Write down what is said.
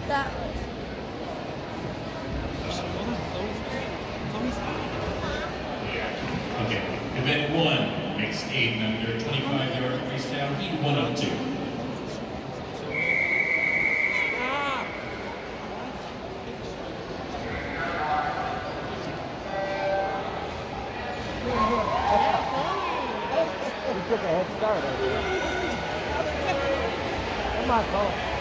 That Okay, event one, mixed 8 and under 25-yard freestyle, heat 102. We took a head start. Come on, Cole.